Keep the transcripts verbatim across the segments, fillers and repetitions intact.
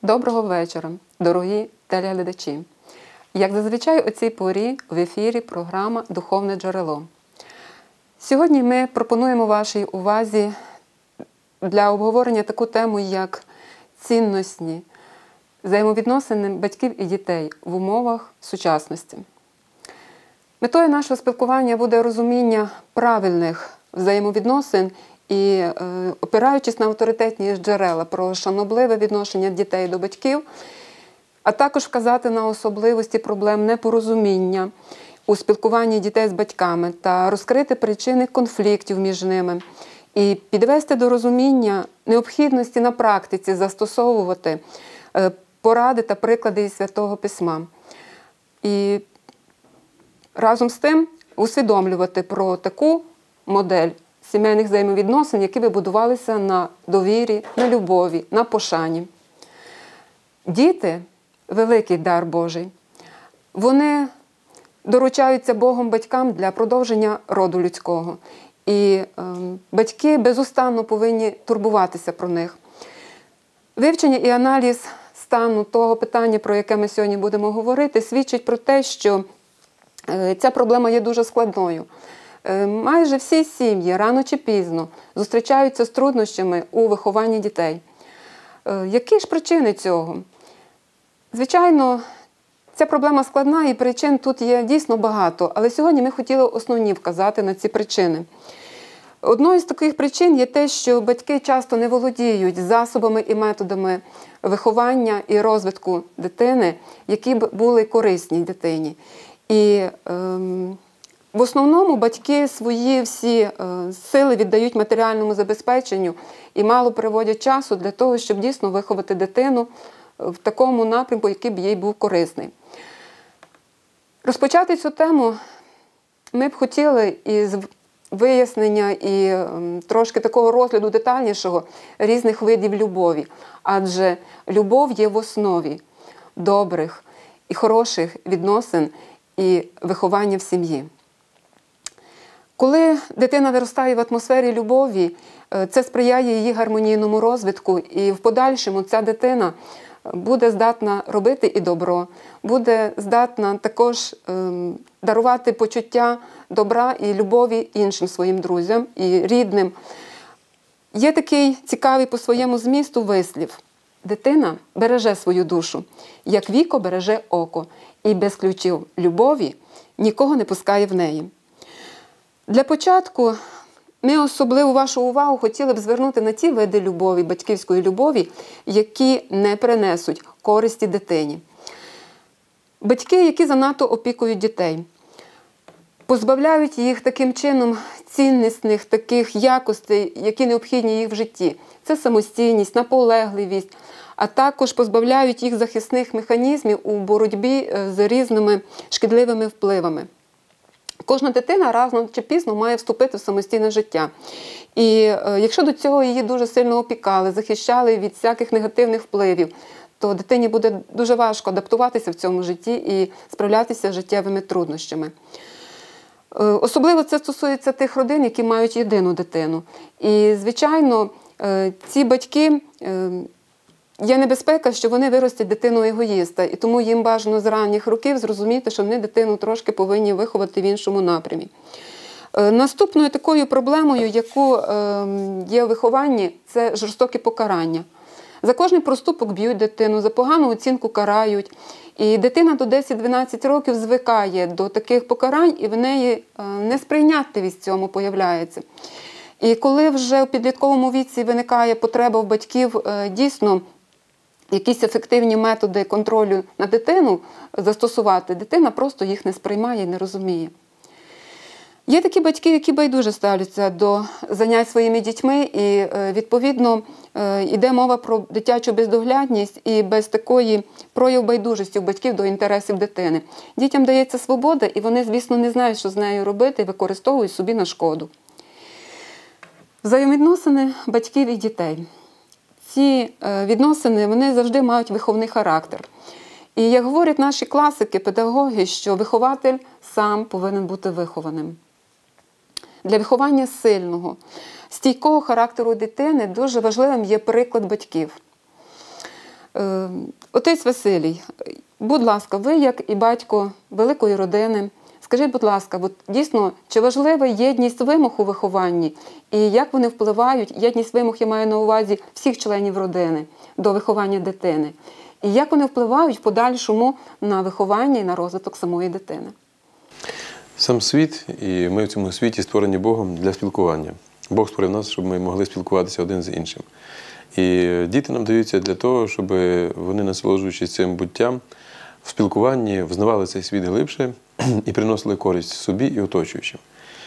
Доброго вечора, дорогі телеглядачі! Як зазвичай у цій порі в ефірі програма «Духовне джерело». Сьогодні ми пропонуємо вашій увазі для обговорення таку тему, як цінності взаємовідносини батьків і дітей в умовах сучасності. Метою нашого спілкування буде розуміння правильних взаємовідносин і, е, опираючись на авторитетні джерела про шанобливе відношення дітей до батьків, а також вказати на особливості проблем непорозуміння у спілкуванні дітей з батьками та розкрити причини конфліктів між ними і підвести до розуміння необхідності на практиці застосовувати е, поради та приклади із Святого Письма. І разом з тим усвідомлювати про таку модель сімейних взаємовідносин, які би будувалися на довірі, на любові, на пошані. Діти – великий дар Божий. Вони доручаються Богом батькам для продовження роду людського. І е, батьки безустанно повинні турбуватися про них. Вивчення і аналіз стану того питання, про яке ми сьогодні будемо говорити, свідчить про те, що е, ця проблема є дуже складною. Майже всі сім'ї рано чи пізно зустрічаються з труднощами у вихованні дітей. Які ж причини цього? Звичайно, ця проблема складна і причин тут є дійсно багато, але сьогодні ми хотіли основні вказати на ці причини. Одною з таких причин є те, що батьки часто не володіють засобами і методами виховання і розвитку дитини, які б були корисні дитині. І ем, в основному батьки свої всі е, сили віддають матеріальному забезпеченню і мало приводять часу для того, щоб дійсно виховати дитину в такому напрямку, який б їй був корисний. Розпочати цю тему ми б хотіли із вияснення і е, трошки такого розгляду детальнішого різних видів любові. Адже любов є в основі добрих і хороших відносин і виховання в сім'ї. Коли дитина виростає в атмосфері любові, це сприяє її гармонійному розвитку, і в подальшому ця дитина буде здатна робити і добро, буде здатна також ем, дарувати почуття добра і любові іншим своїм друзям і рідним. Є такий цікавий по своєму змісту вислів. Дитина береже свою душу, як віко береже око, і без ключів любові нікого не пускає в неї. Для початку ми особливу вашу увагу хотіли б звернути на ті види любові, батьківської любові, які не принесуть користі дитині. Батьки, які занадто опікують дітей, позбавляють їх таким чином ціннісних таких якостей, які необхідні їх в житті. Це самостійність, наполегливість, а також позбавляють їх захисних механізмів у боротьбі з різними шкідливими впливами. Кожна дитина рано чи пізно має вступити в самостійне життя. І е, якщо до цього її дуже сильно опікали, захищали від всяких негативних впливів, то дитині буде дуже важко адаптуватися в цьому житті і справлятися з життєвими труднощами. Е, особливо це стосується тих родин, які мають єдину дитину. І, звичайно, е, ці батьки... Е, Є небезпека, що вони виростять дитину-егоїста, і тому їм бажано з ранніх років зрозуміти, що вони дитину трошки повинні виховати в іншому напрямі. Е, наступною такою проблемою, яку е, є в вихованні, це жорстокі покарання. За кожний проступок б'ють дитину, за погану оцінку карають. І дитина до десять-дванадцять років звикає до таких покарань, і в неї е, несприйнятливість цьому появляється. І коли вже у підлітковому віці виникає потреба в батьків е, дійсно якісь ефективні методи контролю на дитину застосувати, дитина просто їх не сприймає і не розуміє. Є такі батьки, які байдуже ставляться до занять своїми дітьми, і, відповідно, йде мова про дитячу бездоглядність і без такої прояв байдужості у батьків до інтересів дитини. Дітям дається свобода, і вони, звісно, не знають, що з нею робити, і використовують собі на шкоду. Взаємовідносини батьків і дітей. Ці відносини, вони завжди мають виховний характер. І як говорять наші класики, педагоги, що вихователь сам повинен бути вихованим. Для виховання сильного, стійкого характеру дитини дуже важливим є приклад батьків. Отець Василій, будь ласка, ви як і батько великої родини, скажіть, будь ласка, от дійсно, чи важлива єдність вимог у вихованні? І як вони впливають, єдність вимог я маю на увазі всіх членів родини до виховання дитини? І як вони впливають в подальшому на виховання і на розвиток самої дитини? Сам світ, і ми в цьому світі створені Богом для спілкування. Бог створив нас, щоб ми могли спілкуватися один з іншим. І діти нам даються для того, щоб вони, насолоджуючись цим буттям, в спілкуванні взнавали цей світ глибше і приносили користь собі і оточуючим.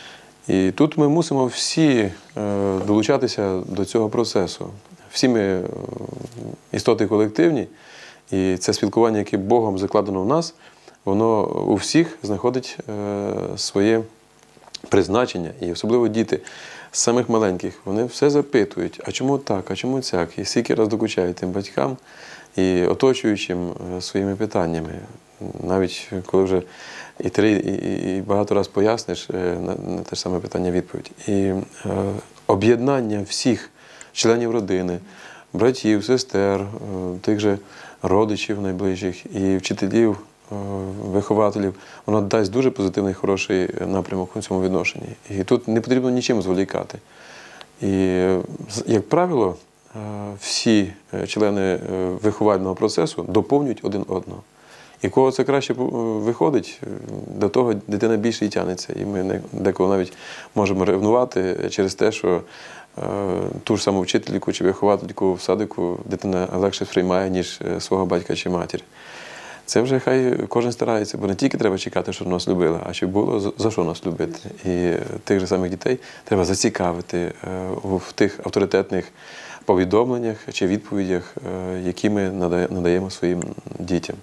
І тут ми мусимо всі долучатися до цього процесу. Всі ми істоти колективні, і це спілкування, яке Богом закладено в нас, воно у всіх знаходить своє призначення. І особливо діти з самих маленьких, вони все запитують, а чому так, а чому цяк? І стільки раз докучають тим батькам і оточуючим своїми питаннями. Навіть коли вже і три, і, і багато раз поясниш на, на те ж саме питання-відповідь. І е, об'єднання всіх членів родини, братів, сестер, е, тих же родичів найближчих і вчителів, е, вихователів, воно дасть дуже позитивний, хороший напрямок у цьому відношенні. І тут не потрібно нічим зволікати. І, як правило, е, всі члени виховального процесу доповнюють один одного. І кого це краще виходить, до того дитина більше і тягнеться. І ми деколи навіть можемо ревнувати через те, що е, ту ж саму вчительку чи виховательку в садику дитина легше сприймає, ніж свого батька чи матір. Це вже хай кожен старається, бо не тільки треба чекати, що нас любили, а щоб було за що нас любити. І тих же самих дітей треба зацікавити е, в тих авторитетних повідомленнях чи відповідях, е, які ми надаємо своїм дітям.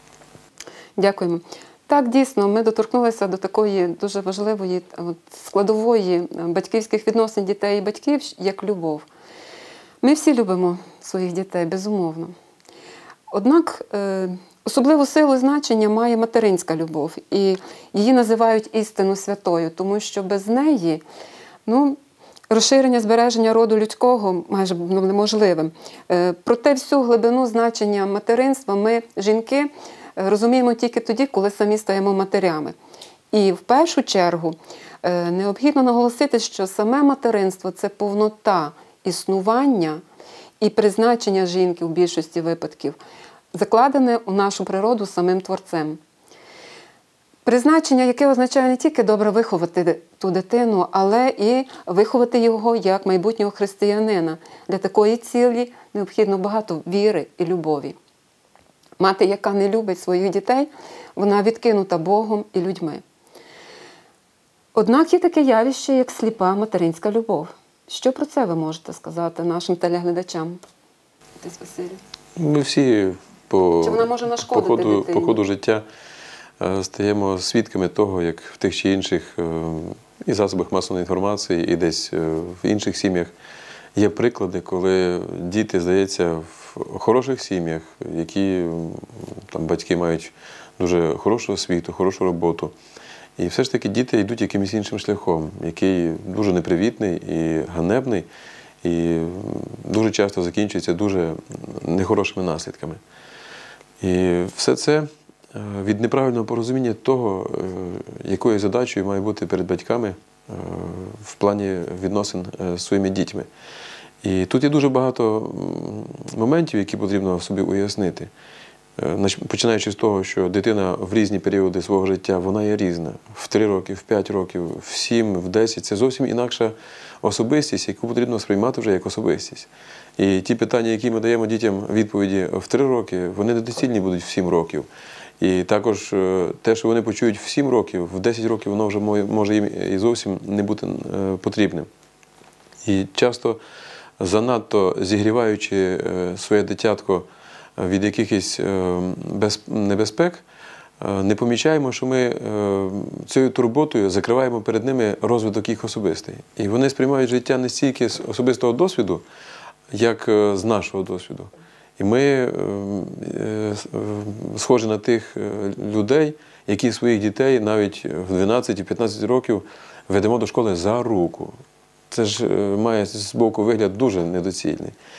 Дякуємо. Так, дійсно, ми доторкнулися до такої дуже важливої складової батьківських відносин дітей і батьків, як любов. Ми всі любимо своїх дітей, безумовно. Однак особливу силу і значення має материнська любов. І її називають істинно святою, тому що без неї, ну, розширення, збереження роду людського майже неможливим. Проте всю глибину значення материнства ми, жінки, розуміємо тільки тоді, коли самі стаємо матерями. І в першу чергу необхідно наголосити, що саме материнство – це повнота існування і призначення жінки в більшості випадків, закладене у нашу природу самим Творцем. Призначення, яке означає не тільки добре виховати ту дитину, але і виховати його як майбутнього християнина. Для такої цілі необхідно багато віри і любові. Мати, яка не любить своїх дітей, вона відкинута Богом і людьми. Однак є таке явище, як сліпа материнська любов. Що про це ви можете сказати нашим телеглядачам? Отець Василій. Ми всі по, Чи вона може нашкодити по, ходу, дитині? по ходу життя стаємо свідками того, як в тих чи інших і засобах масової інформації, і десь в інших сім'ях є приклади, коли діти, здається, в хороших сім'ях, які там батьки мають дуже хорошу освіту, хорошу роботу. І все ж таки діти йдуть якимось іншим шляхом, який дуже непривітний і ганебний, і дуже часто закінчується дуже нехорошими наслідками. І все це від неправильного порозуміння того, якою задачею має бути перед батьками в плані відносин з своїми дітьми. І тут є дуже багато моментів, які потрібно собі уяснити. Починаючи з того, що дитина в різні періоди свого життя, вона є різна. В три роки, в п'ять років, в сім, в десять. Це зовсім інакша особистість, яку потрібно сприймати вже як особистість. І ті питання, які ми даємо дітям відповіді в три роки, вони недоцільні будуть в сім років. І також те, що вони почують в сім років, в десять років воно вже може їм і зовсім не бути потрібним. І часто, занадто зігріваючи своє дитятко від якихось небезпек, не помічаємо, що ми цією турботою закриваємо перед ними розвиток їх особистий. І вони сприймають життя не стільки з особистого досвіду, як з нашого досвіду. І ми схожі на тих людей, які своїх дітей навіть в дванадцять-п'ятнадцять років ведемо до школи за руку. Це ж має з боку вигляд дуже недоцільний.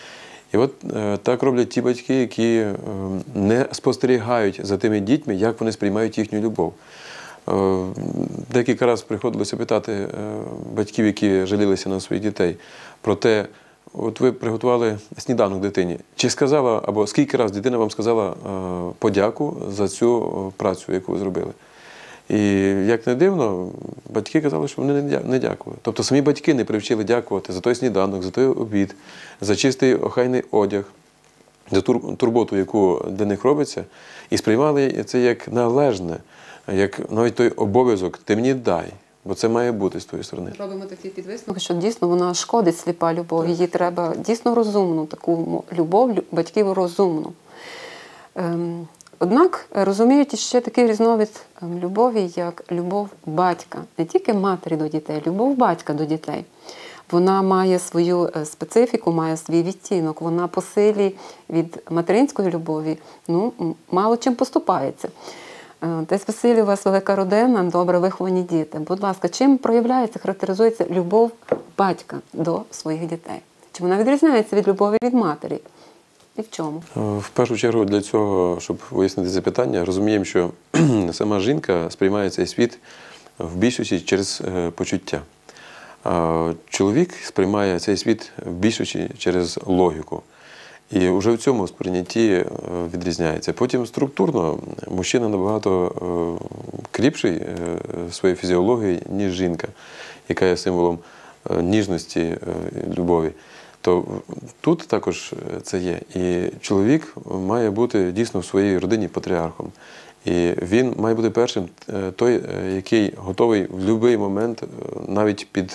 І от е, так роблять ті батьки, які е, не спостерігають за тими дітьми, як вони сприймають їхню любов. Е, декілька разів приходилося питати е, батьків, які жалілися на своїх дітей, про те, от ви приготували сніданок дитині. Чи сказала, або скільки разів дитина вам сказала е, подяку за цю працю, яку ви зробили? І, як не дивно, батьки казали, що вони не дякували. Тобто самі батьки не привчили дякувати за той сніданок, за той обід, за чистий охайний одяг, за ту турботу, яку для них робиться, і сприймали це як належне, як навіть той обов'язок «ти мені дай», бо це має бути з твоєї сторони. Робимо такий підвисновок, що дійсно вона шкодить, сліпа любов. Її треба дійсно розумну, таку любов, батьків розумну. Ем... Однак розуміють ще такий різновид любові, як любов батька. Не тільки матері до дітей, любов батька до дітей. Вона має свою специфіку, має свій відтінок. Вона по силі від материнської любові ну, мало чим поступається. Десь Василь, у вас велика родина, добре виховані діти. Будь ласка, чим проявляється, характеризується любов батька до своїх дітей? Чи вона відрізняється від любові від матері? І в чому? В першу чергу для цього, щоб вияснити це питання, розуміємо, що сама жінка сприймає цей світ в більшості через почуття. А чоловік сприймає цей світ в більшості через логіку. І вже в цьому сприйнятті відрізняється. Потім структурно мужчина набагато кріпший своєю фізіологією, ніж жінка, яка є символом ніжності, любові. То тут також це є. І чоловік має бути дійсно в своїй родині патріархом. І він має бути першим той, який готовий в будь-який момент, навіть під,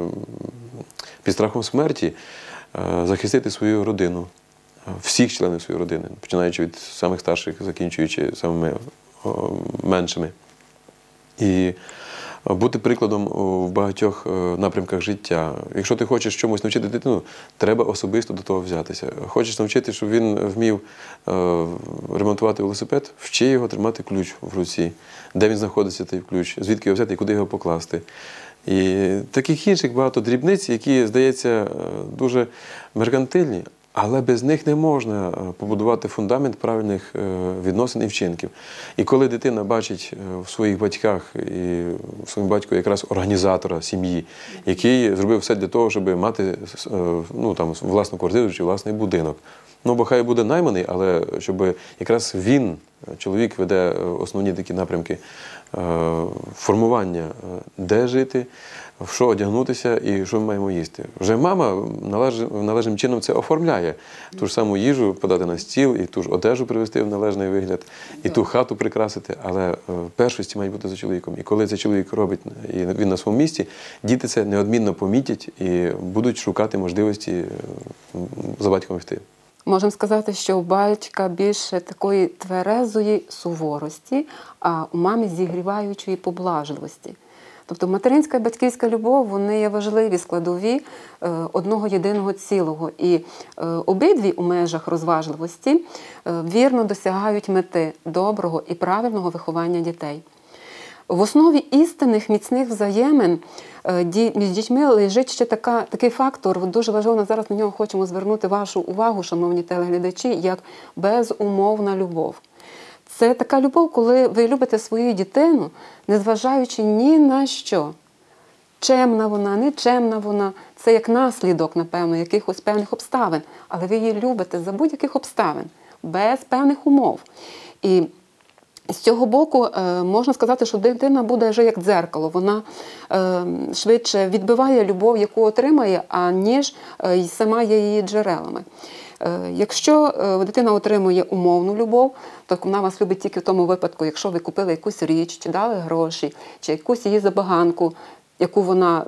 під страхом смерті, захистити свою родину, всіх членів своєї родини, починаючи від самих старших, закінчуючи самими меншими. І бути прикладом в багатьох напрямках життя. Якщо ти хочеш чомусь навчити дитину, треба особисто до того взятися. Хочеш навчити, щоб він вмів ремонтувати велосипед, вчи його тримати ключ в руці. Де він знаходиться, той ключ, звідки його взяти і куди його покласти. І таких інших багато дрібниць, які, здається, дуже меркантильні, але без них не можна побудувати фундамент правильних відносин і вчинків. І коли дитина бачить в своїх батьках і в своєму батьку якраз організатора сім'ї, який зробив все для того, щоб мати ну, там, власну квартиру чи власний будинок. Ну, бо хай буде найманий, але щоб якраз він, чоловік, веде основні такі напрямки формування, де жити, в що одягнутися і що ми маємо їсти. Вже мама належним, належним чином це оформляє. Ту ж саму їжу подати на стіл, і ту ж одежу привести в належний вигляд, і ту хату прикрасити, але в першості має бути за чоловіком. І коли цей чоловік робить, і він на своєму місці, діти це неодмінно помітять і будуть шукати можливості за батьком йти. Можемо сказати, що у батька більше такої тверезої суворості, а у мамі зігріваючої поблажливості. Тобто материнська і батьківська любов, вони є важливі складові одного єдиного цілого. І обидві у межах розважливості вірно досягають мети доброго і правильного виховання дітей. В основі істинних міцних взаємин між дітьми лежить ще така, такий фактор, дуже важливо, зараз на нього хочемо звернути вашу увагу, шановні телеглядачі, як безумовна любов. Це така любов, коли ви любите свою дитину, незважаючи ні на що. Чемна вона, не чемна вона, це як наслідок, напевно, якихось певних обставин. Але ви її любите за будь-яких обставин, без певних умов. І з цього боку можна сказати, що дитина буде вже як дзеркало. Вона швидше відбиває любов, яку отримає, аніж сама є її джерелами. Якщо дитина отримує умовну любов, то вона вас любить тільки в тому випадку, якщо ви купили якусь річ, чи дали гроші, чи якусь її забаганку, яку вона,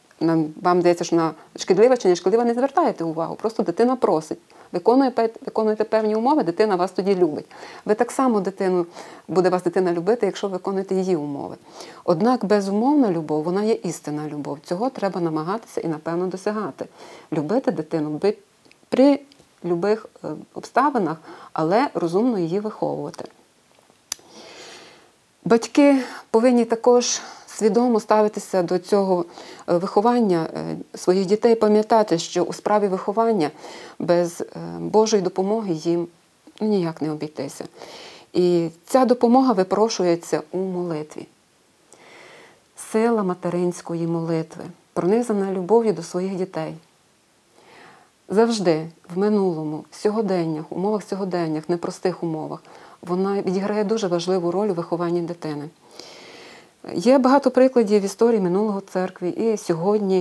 вам здається, що вона шкідлива чи не шкідлива, не звертаєте увагу. Просто дитина просить. Виконуєте, виконуєте певні умови, дитина вас тоді любить. Ви так само дитину, буде вас дитина любити, якщо виконуєте її умови. Однак безумовна любов, вона є істинна любов. Цього треба намагатися і, напевно, досягати. Любити дитину при любих обставинах, але розумно її виховувати. Батьки повинні також свідомо ставитися до цього виховання своїх дітей, пам'ятати, що у справі виховання без Божої допомоги їм ніяк не обійтися. І ця допомога випрошується у молитві. Сила материнської молитви, пронизана любов'ю до своїх дітей. Завжди в минулому, в сьогоденнях, умовах сьогоденнях, непростих умовах, вона відіграє дуже важливу роль у вихованні дитини. Є багато прикладів в історії минулого церкви і сьогодні,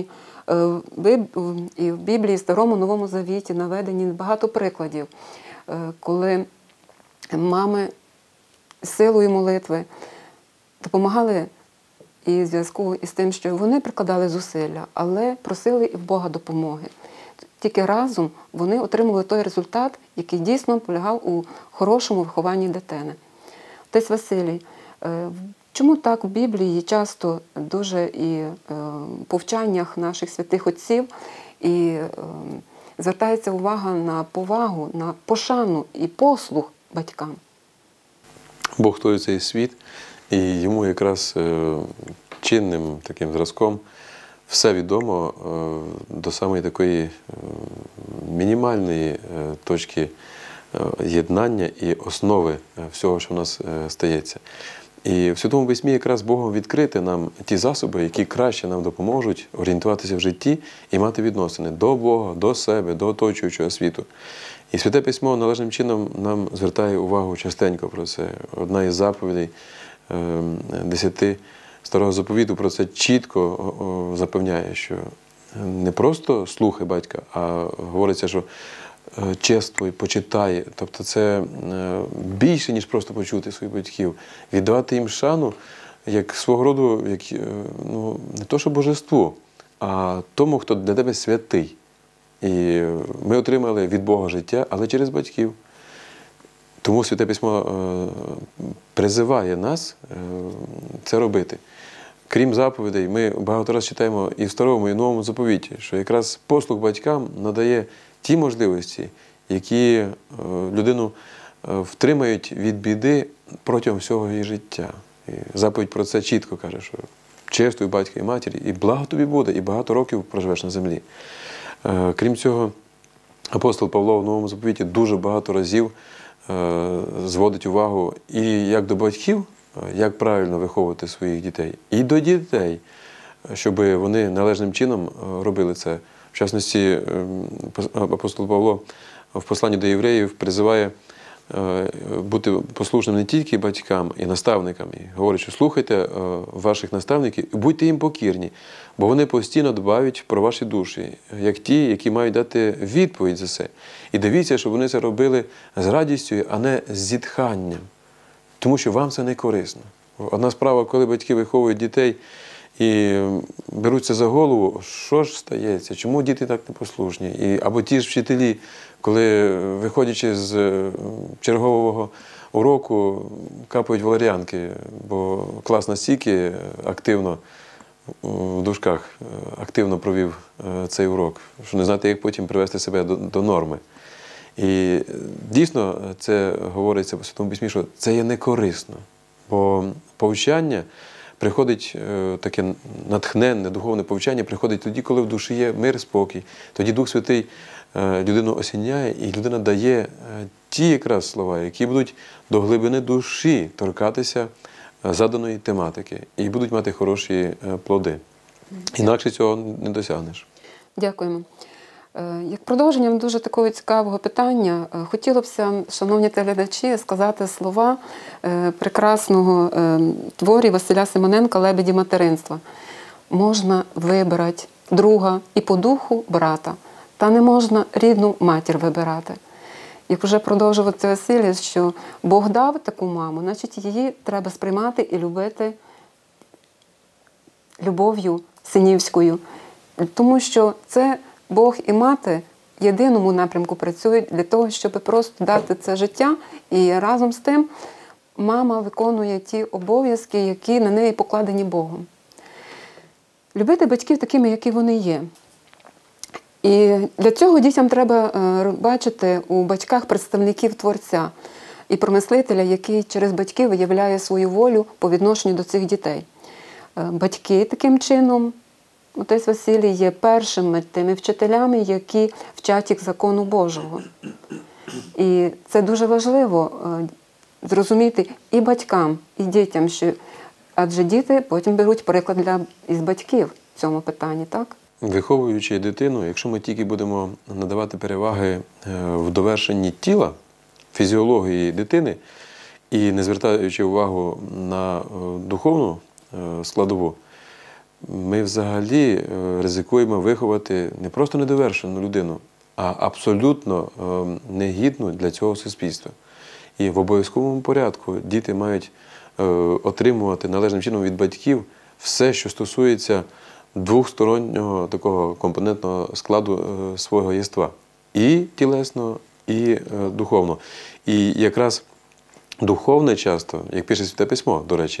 і в Біблії, в Старому, Новому Завіті наведені багато прикладів, коли мами силою молитви допомагали і в зв'язку із тим, що вони прикладали зусилля, але просили і в Бога допомоги. Тільки разом вони отримали той результат, який дійсно полягав у хорошому вихованні дитини. Отець Василій, чому так в Біблії часто дуже і в повчаннях наших святих отців і звертається увага на повагу, на пошану і послух батькам? Бог той цей світ, і йому якраз чинним таким зразком все відомо до самої такої мінімальної точки єднання і основи всього, що в нас стається. І в Святому Письмі якраз Богом відкрити нам ті засоби, які краще нам допоможуть орієнтуватися в житті і мати відносини до Бога, до себе, до оточуючого світу. І Святе Письмо належним чином нам звертає увагу частенько про це. Одна із заповідей десяти Старого Заповіту про це чітко запевняє, що не просто слухай батька, а говориться, що чествуй, почитай. Тобто це більше, ніж просто почути своїх батьків. Віддавати їм шану як свого роду, як, ну, не то що божеству, а тому, хто для тебе святий. І ми отримали від Бога життя, але через батьків. Тому Святе Письмо призиває нас це робити. Крім заповідей, ми багато разів читаємо і в Старому, і в Новому Заповіті, що якраз послуг батькам надає ті можливості, які людину втримають від біди протягом всього її життя. І заповідь про це чітко каже, що чествуй батька і матір, і благо тобі буде, і багато років проживеш на землі. Крім цього, апостол Павло в Новому Заповіті дуже багато разів зводить увагу і як до батьків, як правильно виховувати своїх дітей, і до дітей, щоб вони належним чином робили це. В частності, апостол Павло в посланні до євреїв призиває бути послушним не тільки батькам і наставникам, і говорить, що слухайте ваших наставників і будьте їм покірні, бо вони постійно дбають про ваші душі, як ті, які мають дати відповідь за це. І дивіться, щоб вони це робили з радістю, а не з зітханням, тому що вам це не корисно. Одна справа, коли батьки виховують дітей і беруться за голову, що ж стається, чому діти так непослушні? І, або ті ж вчителі, коли, виходячи з чергового уроку, капають валеріанки, бо клас настільки активно, в дужках, активно провів цей урок, що не знати, як потім привести себе до, до норми. І дійсно це говориться в Святому Письмі, що це є некорисно, бо повчання приходить, таке натхненне, духовне повчання приходить тоді, коли в душі є мир, спокій. Тоді Дух Святий людину осіняє, і людина дає ті якраз слова, які будуть до глибини душі торкатися заданої тематики і будуть мати хороші плоди. Інакше цього не досягнеш. Дякуємо. Як продовженням дуже такого цікавого питання, хотілося б, шановні телеглядачі, сказати слова прекрасного твору Василя Симоненка «Лебеді материнства». Можна вибирати друга і по духу брата, та не можна рідну матір вибирати. Як вже продовжував це Василій, що Бог дав таку маму, значить її треба сприймати і любити любов'ю синівською. Тому що це Бог і мати в єдиному напрямку працюють для того, щоб просто дати це життя, і разом з тим мама виконує ті обов'язки, які на неї покладені Богом. Любити батьків такими, які вони є. І для цього дітям треба бачити у батьках представників Творця і промислителя, який через батьків виявляє свою волю по відношенню до цих дітей. Батьки таким чином, отець Василій, є першими тими вчителями, які вчать їх закону Божого. І це дуже важливо зрозуміти і батькам, і дітям, що адже діти потім беруть приклад для, із батьків в цьому питанні, так? Виховуючи дитину, якщо ми тільки будемо надавати переваги в довершенні тіла, фізіології дитини, і не звертаючи увагу на духовну складову, ми взагалі ризикуємо виховати не просто недовершену людину, а абсолютно негідну для цього суспільства. І в обов'язковому порядку діти мають отримувати належним чином від батьків все, що стосується двохстороннього такого компонентного складу свого єства. І тілесно, і духовно. І якраз духовне часто, як пише Святе Письмо, до речі,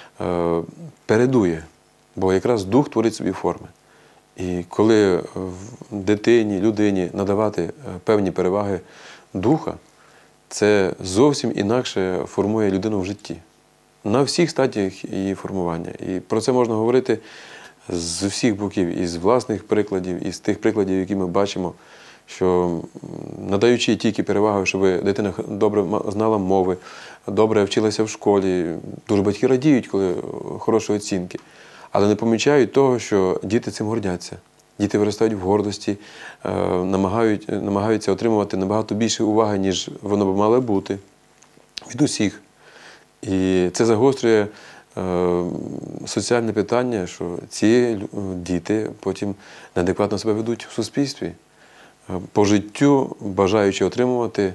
передує, бо якраз дух творить собі форми. І коли дитині, людині надавати певні переваги духа, це зовсім інакше формує людину в житті. На всіх стадіях її формування. І про це можна говорити з усіх боків, із власних прикладів, із тих прикладів, які ми бачимо, що надаючи тільки перевагу, щоб дитина добре знала мови, добре вчилася в школі, дуже батьки радіють, коли хороші оцінки, але не помічають того, що діти цим гордяться. Діти виростають в гордості, намагають, намагаються отримувати набагато більше уваги, ніж воно б мало бути від усіх. І це загострює е, соціальне питання, що ці діти потім неадекватно себе ведуть в суспільстві, по життю бажаючи отримувати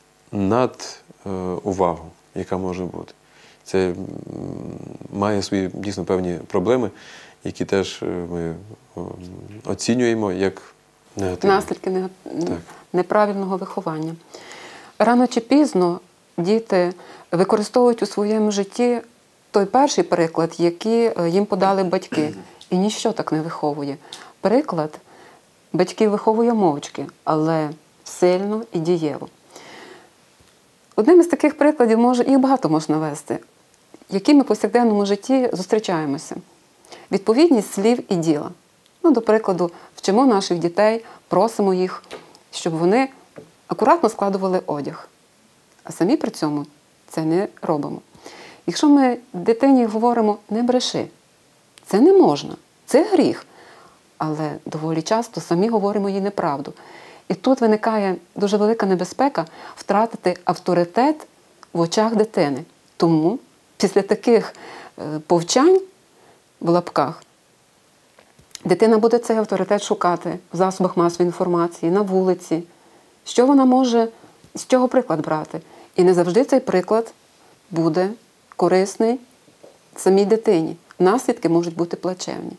надувагу, яка може бути. Це має свої дійсно певні проблеми, які теж ми оцінюємо як негативні. Наслідки нега... неправильного виховання. Рано чи пізно діти використовують у своєму житті той перший приклад, який їм подали батьки. І ніщо так не виховує. Приклад батьків виховує мовчки, але сильно і дієво. Одним із таких прикладів, може, їх багато можна навести, які ми в повсякденному житті зустрічаємося. Відповідність слів і діла. Ну, до прикладу, вчимо наших дітей, просимо їх, щоб вони акуратно складували одяг. А самі при цьому це не робимо. Якщо ми дитині говоримо «не бреши», це не можна, це гріх. Але доволі часто самі говоримо їй неправду. І тут виникає дуже велика небезпека втратити авторитет в очах дитини. Тому після таких повчань, в лапках, дитина буде цей авторитет шукати в засобах масової інформації, на вулиці. Що вона може, з чого приклад брати? І не завжди цей приклад буде корисний самій дитині. Наслідки можуть бути плачевні.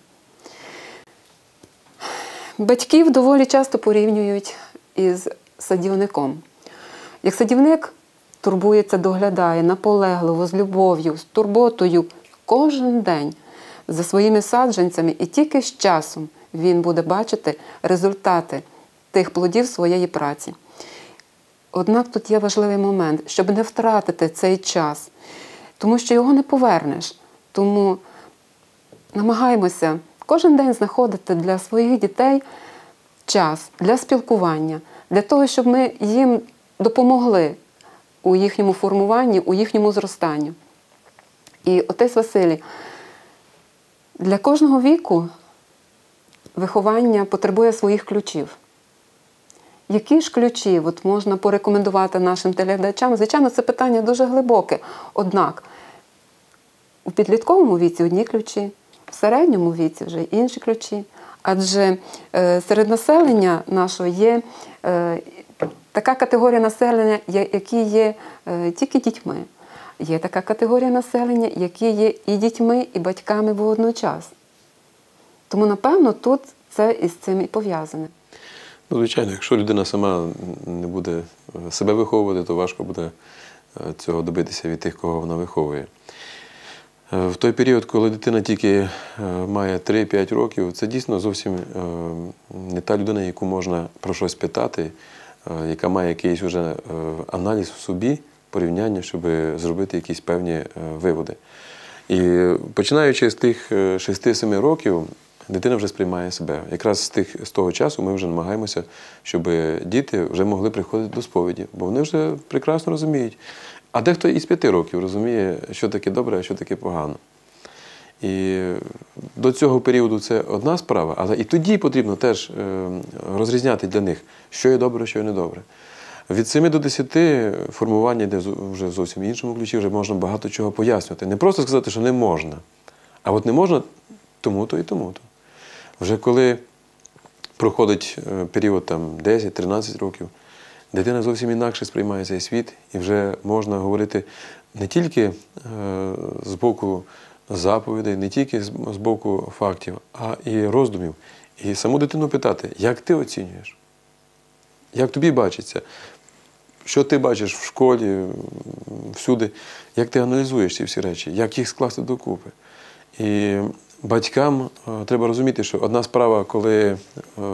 Батьків доволі часто порівнюють із садівником. Як садівник турбується, доглядає наполегливо, з любов'ю, з турботою кожен день за своїми саджанцями, і тільки з часом він буде бачити результати тих плодів своєї праці. Однак тут є важливий момент, щоб не втратити цей час, тому що його не повернеш. Тому намагаємося кожен день знаходити для своїх дітей час для спілкування, для того, щоб ми їм допомогли у їхньому формуванні, у їхньому зростанню. І отець Василій, для кожного віку виховання потребує своїх ключів. Які ж ключі от можна порекомендувати нашим телеглядачам? Звичайно, це питання дуже глибоке. Однак у підлітковому віці одні ключі, в середньому віці вже інші ключі. Адже е, серед населення нашого є е, така категорія населення, які є е, тільки дітьми. Є така категорія населення, які є і дітьми, і батьками водночас. Тому, напевно, тут це із цим і пов'язане. Ну, звичайно, якщо людина сама не буде себе виховувати, то важко буде цього добитися від тих, кого вона виховує. В той період, коли дитина тільки має три-п'ять років, це дійсно зовсім не та людина, яку можна про щось питати, яка має якийсь вже аналіз в собі, порівняння, щоб зробити якісь певні виводи. І починаючи з тих шести-семи років, дитина вже сприймає себе. Якраз з, тих, з того часу ми вже намагаємося, щоб діти вже могли приходити до сповіді, бо вони вже прекрасно розуміють. А дехто і з п'яти років розуміє, що таке добре, а що таке погано. І до цього періоду це одна справа, але і тоді потрібно теж розрізняти для них, що є добре, що є недобре. Від семи до десяти формування йде вже в зовсім іншому ключі, вже можна багато чого пояснювати. Не просто сказати, що не можна, а от не можна тому-то і тому-то. Вже коли проходить період там, десять-тринадцять років, дитина зовсім інакше сприймає цей світ, і вже можна говорити не тільки е, з боку заповідей, не тільки з, з боку фактів, а і роздумів. І саму дитину питати, як ти оцінюєш? Як тобі бачиться? Що ти бачиш в школі, всюди? Як ти аналізуєш ці всі речі? Як їх скласти докупи? І батькам е, треба розуміти, що одна справа, коли е,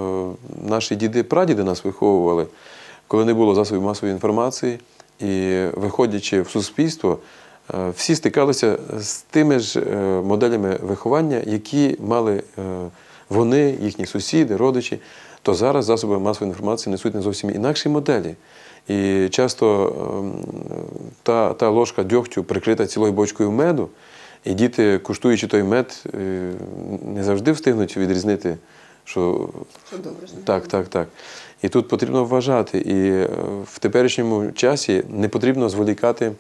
наші діди-прадіди нас виховували, коли не було засобів масової інформації, і виходячи в суспільство, е, всі стикалися з тими ж е, моделями виховання, які мали е, вони, їхні сусіди, родичі, то зараз засоби масової інформації несуть не зовсім інакші моделі. І часто е, та, та ложка дьогтю прикрита цілою бочкою меду, і діти, куштуючи той мед, не завжди встигнуть відрізнити, що… Що добре. Так, так, так. І тут потрібно вважати. І в теперішньому часі не потрібно зволікати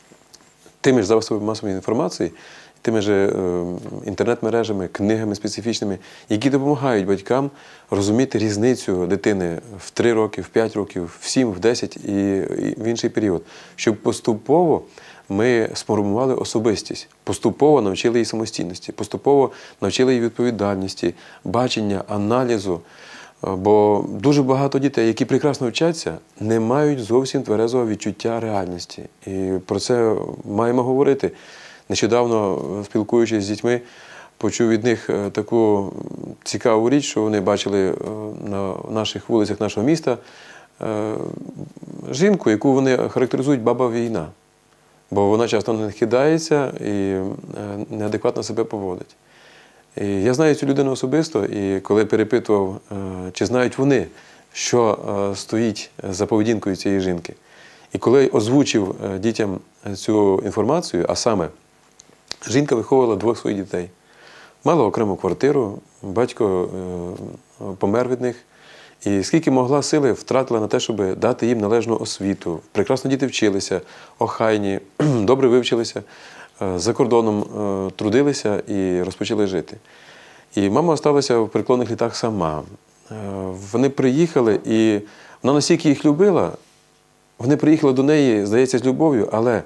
тими ж засобами масової інформації, тими ж інтернет-мережами, книгами специфічними, які допомагають батькам розуміти різницю дитини в три роки, в п'ять років, в сім, в десять і в інший період, щоб поступово ми сформували особистість, поступово навчили її самостійності, поступово навчили її відповідальності, бачення, аналізу. Бо дуже багато дітей, які прекрасно вчаться, не мають зовсім тверезого відчуття реальності. І про це маємо говорити. Нещодавно, спілкуючись з дітьми, почув від них таку цікаву річ, що вони бачили на наших вулицях нашого міста жінку, яку вони характеризують «баба-війна». Бо вона часто не кидається і неадекватно себе поводить. І я знаю цю людину особисто, і коли перепитував, чи знають вони, що стоїть за поведінкою цієї жінки, і коли озвучив дітям цю інформацію, а саме, жінка виховувала двох своїх дітей. Мала окрему квартиру, батько помер від них, і скільки могла сили втратила на те, щоб дати їм належну освіту. Прекрасно діти вчилися, охайні, добре вивчилися, за кордоном трудилися і розпочали жити. І мама залишилася в преклонних літах сама. Вони приїхали, і вона настільки їх любила, вони приїхали до неї, здається, з любов'ю, але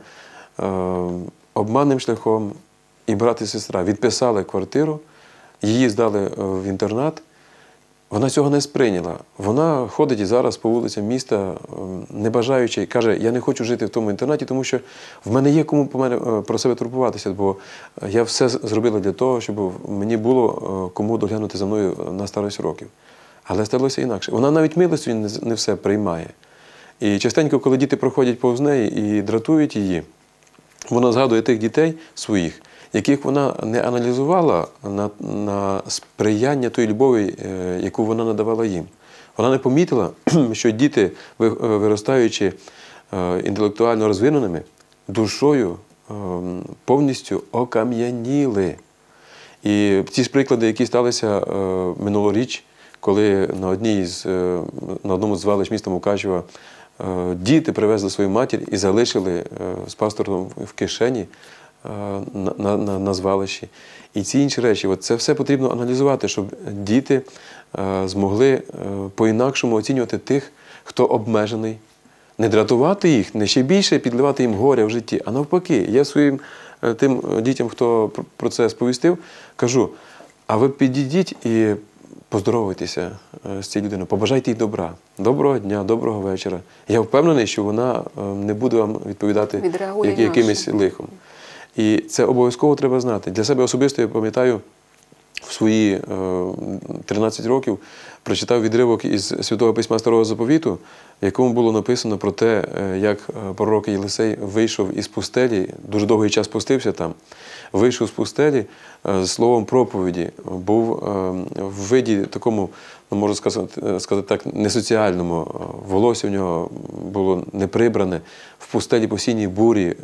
обманним шляхом і брат, і сестра відписали квартиру, її здали в інтернат. Вона цього не сприйняла. Вона ходить і зараз по вулицям міста, не бажаючи, каже, я не хочу жити в тому інтернаті, тому що в мене є кому про себе турбуватися, бо я все зробила для того, щоб мені було кому доглянути за мною на старість років. Але сталося інакше. Вона навіть милостю не все приймає. І частенько, коли діти проходять повз неї і дратують її, вона згадує тих дітей своїх, яких вона не аналізувала на, на сприяння тої любові, яку вона надавала їм. Вона не помітила, що діти, виростаючи інтелектуально розвиненими, душою повністю окам'яніли. І ті ж приклади, які сталися минулоріч, коли на, одній з, на одному з звалищ міста Мукачева діти привезли свою матір і залишили з пастором в кишені на, на, на, на звалищі. І ці інші речі, от це все потрібно аналізувати, щоб діти змогли по-інакшому оцінювати тих, хто обмежений. Не дратувати їх, не ще більше підливати їм горя в житті, а навпаки. Я своїм тим дітям, хто про це сповістив, кажу, а ви підійдіть і поздоровайтеся з цією людиною, побажайте їй добра. Доброго дня, доброго вечора. Я впевнений, що вона не буде вам відповідати як, якимось лихом. І це обов'язково треба знати. Для себе особисто я пам'ятаю, в свої тринадцять років прочитав відривок із Святого Письма Старого Заповіту, в якому було написано про те, як пророк Єлисей вийшов із пустелі, дуже довгий час постився там, вийшов з пустелі з словом проповіді, був в виді такому, ну, можу сказати, сказати так, несоціальному. Волосся в нього було не прибране, в пустелі постійній бурі,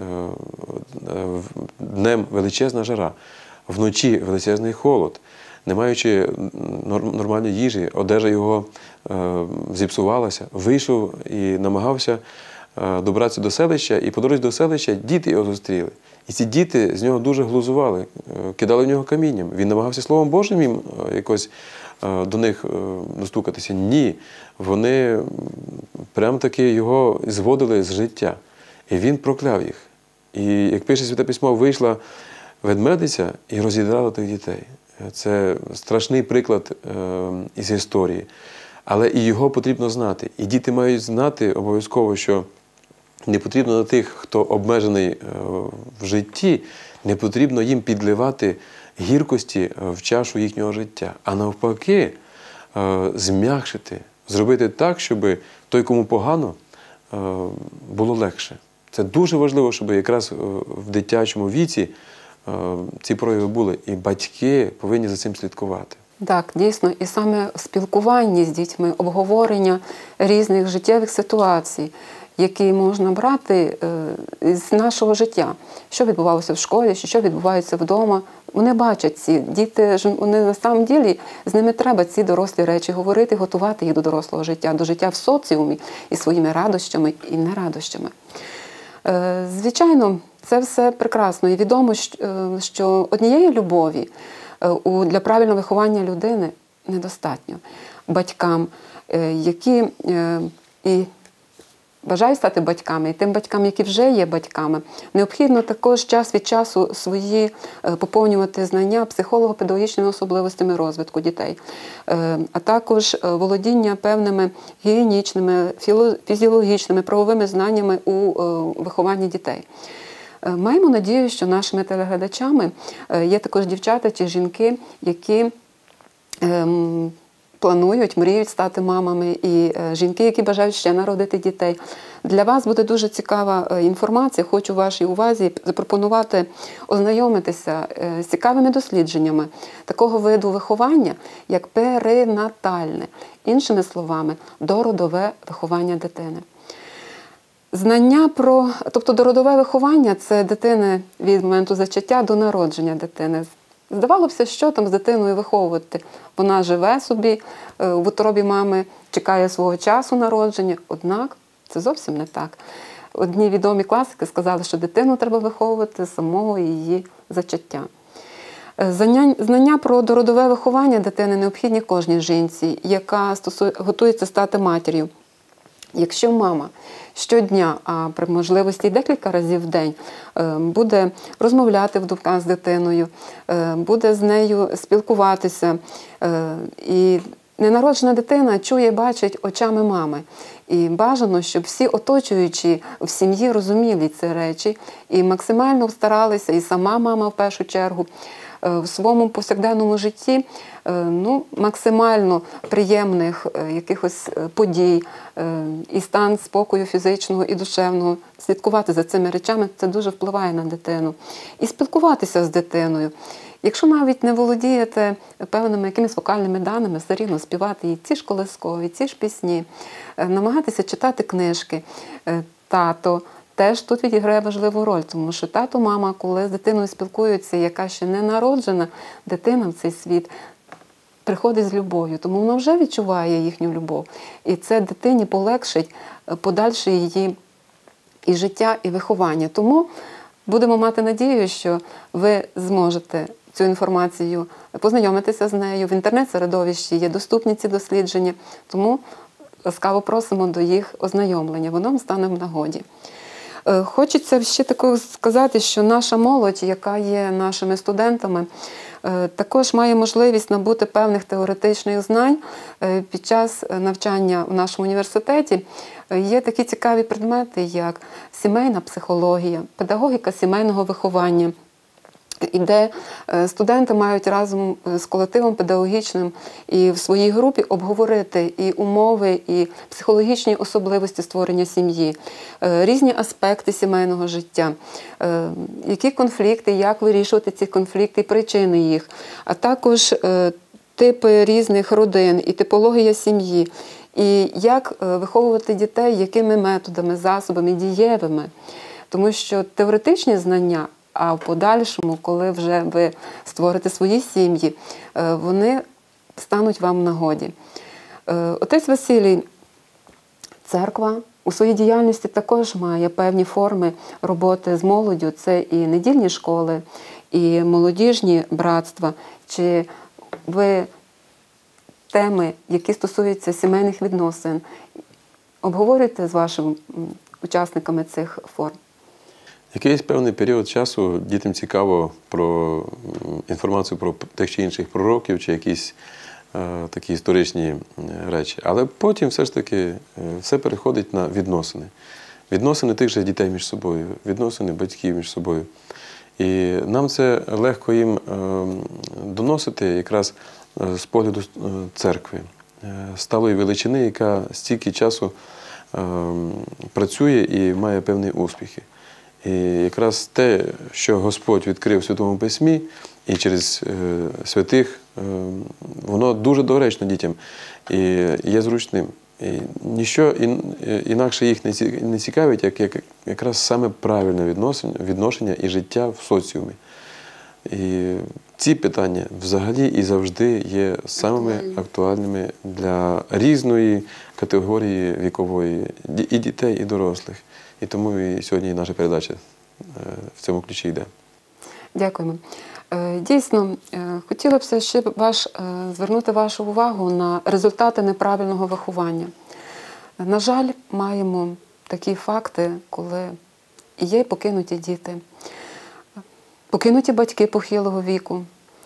днем величезна жара, вночі величезний холод. Не маючи нормальної їжі, одежа його е, зіпсувалася, вийшов і намагався е, добратися до селища, і по дорозі до селища діти його зустріли. І ці діти з нього дуже глузували, е, кидали в нього камінням. Він намагався Словом Божим їм е, якось е, до них е, достукатися. Ні, вони прямо таки його зводили з життя. І він прокляв їх. І, як пише Святе Письмо, вийшла ведмедиця і розідрала тих дітей. Це страшний приклад е, із історії. Але і його потрібно знати. І діти мають знати обов'язково, що не потрібно на тих, хто обмежений е, в житті, не потрібно їм підливати гіркості в чашу їхнього життя. А навпаки, е, зм'якшити, зробити так, щоб той, кому погано, е, було легше. Це дуже важливо, щоб якраз в дитячому віці ці прояви були, і батьки повинні за цим слідкувати. Так, дійсно, і саме в спілкуванні з дітьми, обговорення різних життєвих ситуацій, які можна брати з нашого життя, що відбувалося в школі, що відбувається вдома. Вони бачать ці діти, вони на самом ділі, з ними треба ці дорослі речі говорити, готувати їх до дорослого життя, до життя в соціумі і своїми радощами і нерадощами. Звичайно, це все прекрасно і відомо, що однієї любові для правильного виховання людини недостатньо. Батькам, які і бажають стати батьками, і тим батькам, які вже є батьками, необхідно також час від часу свої поповнювати знання психолого-педагогічними особливостями розвитку дітей, а також володіння певними гігієнічними, фізіологічними, правовими знаннями у вихованні дітей. Маємо надію, що нашими телеглядачами є також дівчата чи жінки, які ем, планують, мріють стати мамами, і жінки, які бажають ще народити дітей. Для вас буде дуже цікава інформація. Хочу вашій увазі запропонувати ознайомитися з цікавими дослідженнями такого виду виховання, як перинатальне. Іншими словами, дородове виховання дитини. Знання про, тобто дородове виховання – це дитини від моменту зачаття до народження дитини. Здавалося б, що там з дитиною виховувати? Вона живе собі в утробі мами, чекає свого часу народження, однак це зовсім не так. Одні відомі класики сказали, що дитину треба виховувати з самого її зачаття. Знання про дородове виховання дитини необхідні кожній жінці, яка стосує, готується стати матір'ю. Якщо мама щодня, а при можливості декілька разів в день, буде розмовляти в думках з дитиною, буде з нею спілкуватися, і ненароджена дитина чує, бачить очами мами. І бажано, щоб всі оточуючі в сім'ї розуміли ці речі і максимально старалися, і сама мама в першу чергу, в своєму повсякденному житті ну, максимально приємних якихось подій і стан спокою фізичного і душевного, слідкувати за цими речами, це дуже впливає на дитину. І спілкуватися з дитиною. Якщо навіть не володієте певними якимись вокальними даними, все рівно співати і ці ж колискові, ці ж пісні, намагатися читати книжки. Тато теж тут відіграє важливу роль, тому що тато, мама, коли з дитиною спілкуються, яка ще не народжена, дитина в цей світ приходить з любов'ю, тому вона вже відчуває їхню любов. І це дитині полегшить подальше її і життя, і виховання. Тому будемо мати надію, що ви зможете цю інформацію познайомитися з нею. В інтернет-середовищі є доступні ці дослідження, тому ласкаво просимо до їх ознайомлення, воно вам стане в нагоді. Хочеться ще такого сказати, що наша молодь, яка є нашими студентами, також має можливість набути певних теоретичних знань під час навчання в нашому університеті. Є такі цікаві предмети, як сімейна психологія, педагогіка сімейного виховання, і де студенти мають разом з колективом педагогічним і в своїй групі обговорити і умови, і психологічні особливості створення сім'ї, різні аспекти сімейного життя, які конфлікти, як вирішувати ці конфлікти, причини їх, а також типи різних родин і типологія сім'ї, і як виховувати дітей, якими методами, засобами, дієвими. Тому що теоретичні знання, а в подальшому, коли вже ви створите свої сім'ї, вони стануть вам в нагоді. Отець Василій, церква у своїй діяльності також має певні форми роботи з молоддю. Це і недільні школи, і молодіжні братства. Чи ви теми, які стосуються сімейних відносин, обговорюєте з вашими учасниками цих форм? Якийсь певний період часу дітям цікаво про інформацію про тих чи інших пророків, чи якісь е, такі історичні речі. Але потім все ж таки все переходить на відносини. Відносини тих же дітей між собою, відносини батьків між собою. І нам це легко їм е, доносити якраз з погляду церкви, сталої величини, яка стільки часу е, працює і має певні успіхи. І якраз те, що Господь відкрив у Святому Письмі і через е, святих, е, воно дуже доречно дітям і є зручним. І ніщо інакше їх не цікавить, як, як якраз саме правильне відношення, відношення і життя в соціумі. І ці питання взагалі і завжди є самими актуальними для різної категорії вікової, і дітей, і дорослих. І тому і сьогодні наша передача в цьому ключі йде. Дякуємо. Дійсно, хотіла б ще ваш, звернути вашу увагу на результати неправильного виховання. На жаль, маємо такі факти, коли є покинуті діти, покинуті батьки похилого віку.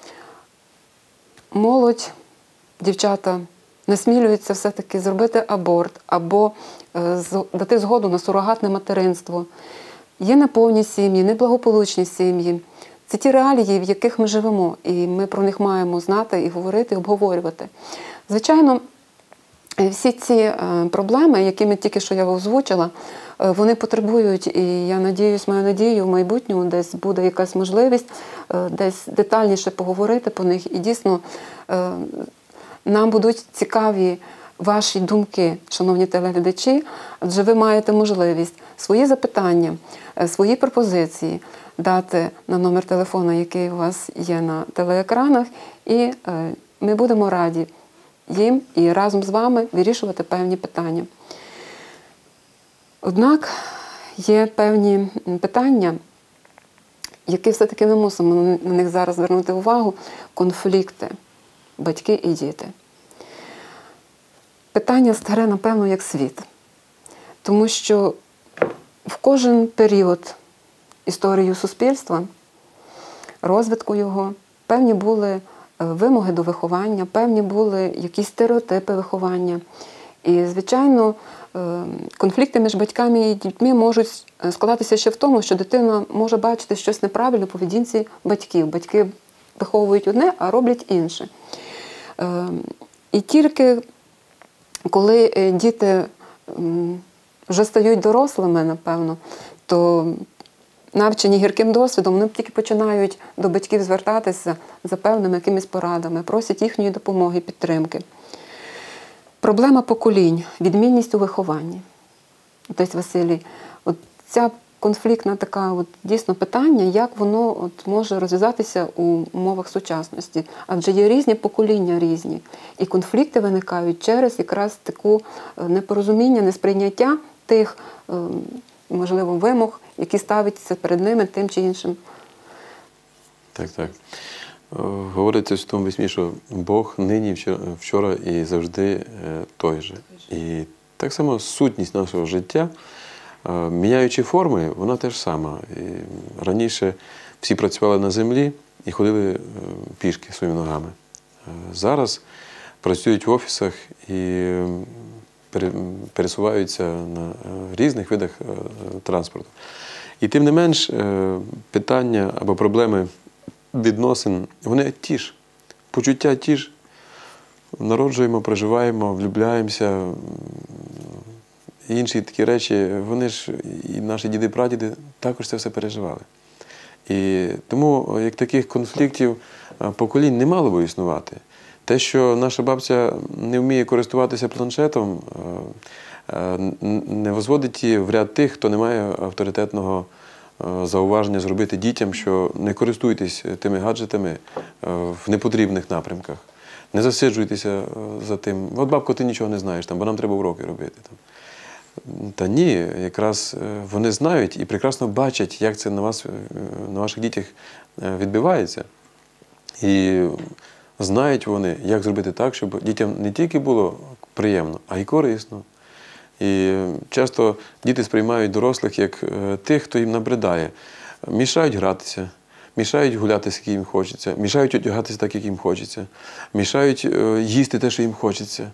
Молодь, дівчата насмілюються все-таки зробити аборт або дати згоду на сурогатне материнство. Є неповні сім'ї, неблагополучні сім'ї. Це ті реалії, в яких ми живемо, і ми про них маємо знати і говорити, і обговорювати. Звичайно, всі ці проблеми, які ми тільки що я озвучила, вони потребують, і я надіюсь, маю надію, в майбутньому десь буде якась можливість десь детальніше поговорити по них. І дійсно нам будуть цікаві ваші думки, шановні телеглядачі, адже ви маєте можливість свої запитання, свої пропозиції дати на номер телефону, який у вас є на телеекранах, і ми будемо раді їм і разом з вами вирішувати певні питання. Однак є певні питання, які все-таки ми мусимо на них зараз звернути увагу – конфлікти батьки і діти. Питання старе, напевно, як світ. Тому що в кожен період історії суспільства, розвитку його, певні були вимоги до виховання, певні були якісь стереотипи виховання. І, звичайно, конфлікти між батьками і дітьми можуть складатися ще в тому, що дитина може бачити щось неправильне у поведінці батьків. Батьки виховують одне, а роблять інше. І тільки коли діти вже стають дорослими, напевно, то навчені гірким досвідом, вони тільки починають до батьків звертатися за певними якимись порадами, просять їхньої допомоги, підтримки. Проблема поколінь, відмінність у вихованні. Отець Василій, от ця конфліктна така от, дійсно питання, як воно от, може розв'язатися у умовах сучасності. Адже є різні покоління різні. І конфлікти виникають через якраз таку непорозуміння, несприйняття тих, можливо, вимог, які ставляться перед ними тим чи іншим. Так, так. Говориться в тому письмі, що Бог нині, вчора і завжди той же. І так само сутність нашого життя, міняючи форми, вона теж сама. І раніше всі працювали на землі і ходили пішки своїми ногами. Зараз працюють в офісах і пересуваються на різних видах транспорту. І тим не менш, питання або проблеми відносин, вони ті ж, почуття ті ж. Народжуємо, проживаємо, влюбляємося. І інші такі речі, вони ж, і наші діди-прадіди також це все переживали. І тому, як таких конфліктів поколінь не мало би існувати. Те, що наша бабця не вміє користуватися планшетом, не возводить її в ряд тих, хто не має авторитетного зауваження зробити дітям, що не користуйтесь тими гаджетами в непотрібних напрямках. Не засиджуйтеся за тим. От, бабко, ти нічого не знаєш, там, бо нам треба уроки робити. Там. Та ні, якраз вони знають і прекрасно бачать, як це на вас, на ваших дітях відбивається. І знають вони, як зробити так, щоб дітям не тільки було приємно, а й корисно. І часто діти сприймають дорослих як тих, хто їм набридає. Мішають гратися, мішають гуляти, як їм хочеться, мішають одягатися так, як їм хочеться, мішають їсти те, що їм хочеться.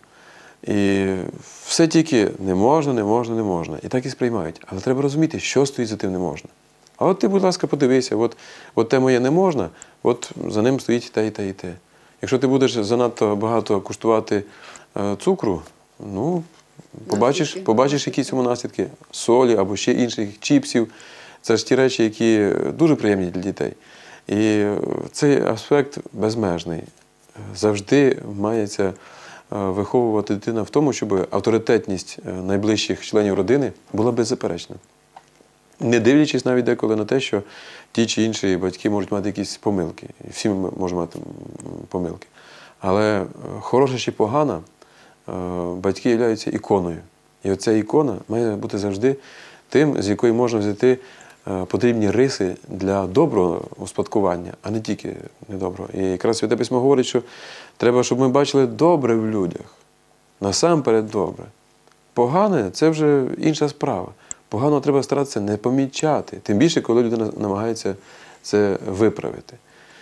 І все тільки не можна, не можна, не можна. І так і сприймають. Але треба розуміти, що стоїть за тим не можна. А от ти, будь ласка, подивися, от, от те моє не можна, от за ним стоїть те і те і те. Якщо ти будеш занадто багато куштувати е, цукру, ну, побачиш, побачиш які цьому наслідки, солі або ще інших чіпсів. Це ж ті речі, які дуже приємні для дітей. І цей аспект безмежний. Завжди мається виховувати дитина в тому, щоб авторитетність найближчих членів родини була беззаперечна. Не дивлячись навіть деколи на те, що ті чи інші батьки можуть мати якісь помилки. І всі ми можемо мати помилки. Але хороша чи погана, батьки являються іконою. І оця ікона має бути завжди тим, з якої можна взяти потрібні риси для доброго успадкування, а не тільки недоброго. І якраз Святе Письмо говорить, що треба, щоб ми бачили добре в людях. Насамперед добре. Погане – це вже інша справа. Погано треба старатися не помічати. Тим більше, коли людина намагається це виправити.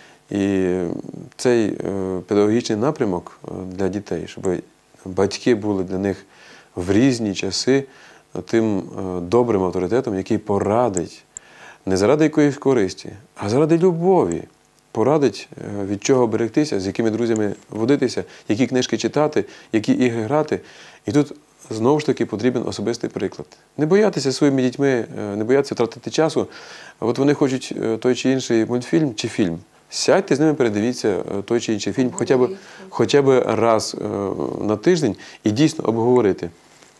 І цей педагогічний напрямок для дітей, щоб батьки були для них в різні часи тим добрим авторитетом, який порадить не заради якоїсь користі, а заради любові. Порадить, від чого берегтися, з якими друзями водитися, які книжки читати, які ігри грати. І тут знову ж таки потрібен особистий приклад. Не боятися своїми дітьми, не боятися втратити часу. От вони хочуть той чи інший мультфільм чи фільм. Сядьте з ними, передивіться той чи інший фільм хоча б, хоча б раз на тиждень і дійсно обговорити,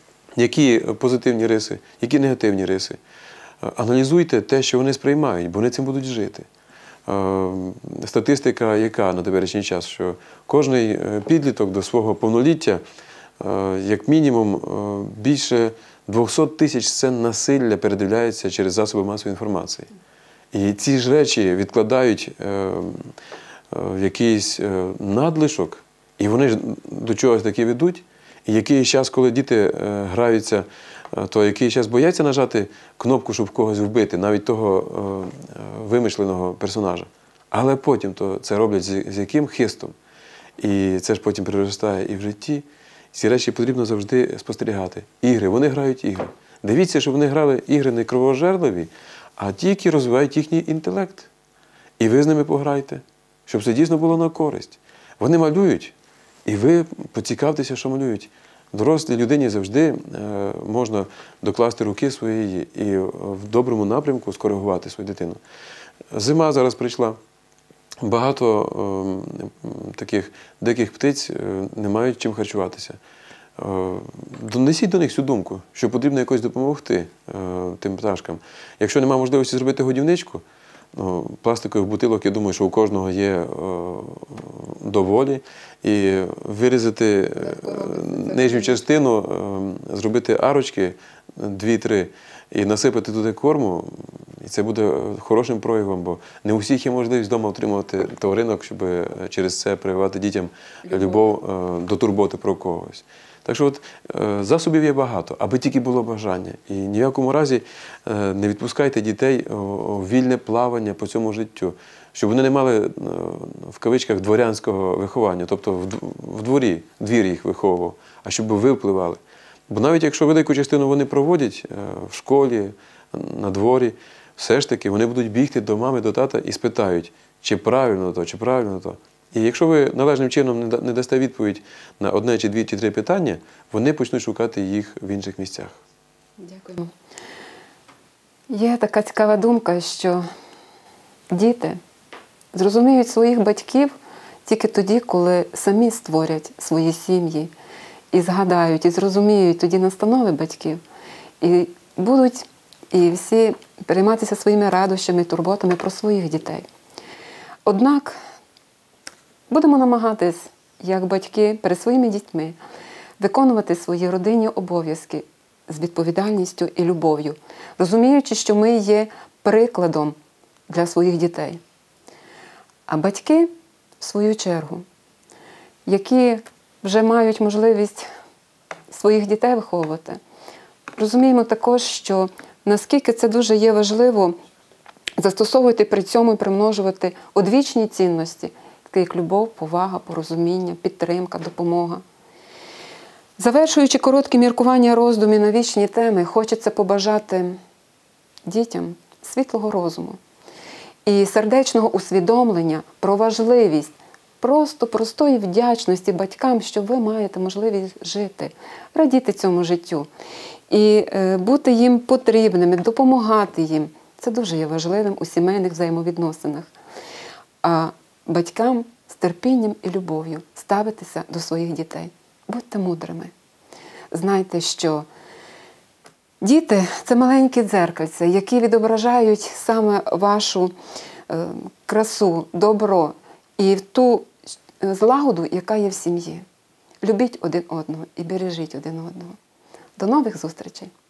які позитивні риси, які негативні риси. Аналізуйте те, що вони сприймають, бо вони цим будуть жити. Статистика яка на теперішній час, що кожний підліток до свого повноліття, як мінімум, більше двісті тисяч сцен насилля передивляється через засоби масової інформації. І ці ж речі відкладають в якийсь надлишок, і вони ж до чогось таки ведуть. І який час, коли діти граються, то який час бояться нажати кнопку, щоб когось вбити, навіть того вимишленого персонажа. Але потім то це роблять з яким хистом. І це ж потім переростає і в житті. Ці речі потрібно завжди спостерігати. Ігри, вони грають ігри. Дивіться, щоб вони грали ігри не кровожерливі, а ті, які розвивають їхній інтелект. І ви з ними пограйте, щоб це дійсно було на користь. Вони малюють, і ви поцікавтеся, що малюють. Дорослій людині завжди е, можна докласти руки своєї і в доброму напрямку скоригувати свою дитину. Зима зараз прийшла. Багато е, таких диких птиць е, не мають чим харчуватися. Е, донесіть до них цю думку, що потрібно якось допомогти е, тим пташкам. Якщо немає можливості зробити годівничку, ну, пластикових бутилок, я думаю, що у кожного є е, доволі. І вирізати нижню частину, е, зробити арочки дві-три і насипати туди корму, і це буде хорошим проявом, бо не у всіх є можливість вдома отримувати тваринок, щоб через це прививати дітям любов е, до турботи про когось. Так що от, е, засобів є багато, аби тільки було бажання. І ні в якому разі е, не відпускайте дітей у вільне плавання по цьому життю, щоб вони не мали, е, в кавичках, дворянського виховання, тобто в, в дворі, двір їх виховував, а щоб ви впливали. Бо навіть якщо велику частину вони проводять е, в школі, на дворі, все ж таки вони будуть бігти до мами, до тата і спитають, чи правильно то, чи правильно то. І якщо ви належним чином не дасте відповідь на одне, чи дві, чи три питання, вони почнуть шукати їх в інших місцях. Дякуємо. Є така цікава думка, що діти зрозуміють своїх батьків тільки тоді, коли самі створять свої сім'ї і згадають, і зрозуміють тоді настанови батьків, і будуть і всі перейматися своїми радощами, турботами про своїх дітей. Однак будемо намагатись, як батьки, перед своїми дітьми виконувати свої родинні обов'язки з відповідальністю і любов'ю, розуміючи, що ми є прикладом для своїх дітей. А батьки, в свою чергу, які вже мають можливість своїх дітей виховувати, розуміємо також, що наскільки це дуже є важливо застосовувати при цьому і примножувати одвічні цінності, такі як любов, повага, порозуміння, підтримка, допомога. Завершуючи короткі міркування роздумів на вічні теми, хочеться побажати дітям світлого розуму і сердечного усвідомлення про важливість просто простої вдячності батькам, що ви маєте можливість жити, радіти цьому життю і бути їм потрібними, допомагати їм. Це дуже є важливим у сімейних взаємовідносинах. А батькам з терпінням і любов'ю ставитися до своїх дітей. Будьте мудрими. Знайте, що діти – це маленькі дзеркальця, які відображають саме вашу е, красу, добро і ту злагоду, яка є в сім'ї. Любіть один одного і бережіть один одного. До нових зустрічей!